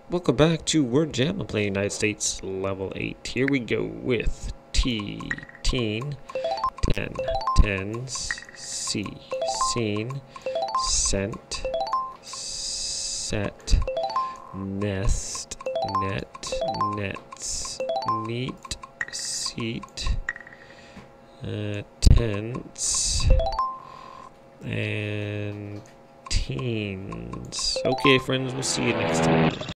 Welcome back to Word Jam. I'm playing United States level 8. Here we go with teen, tens, scene, cent, set, nest, net, nets, neat, seat, tense, and teens. Okay, friends, we'll see you next time.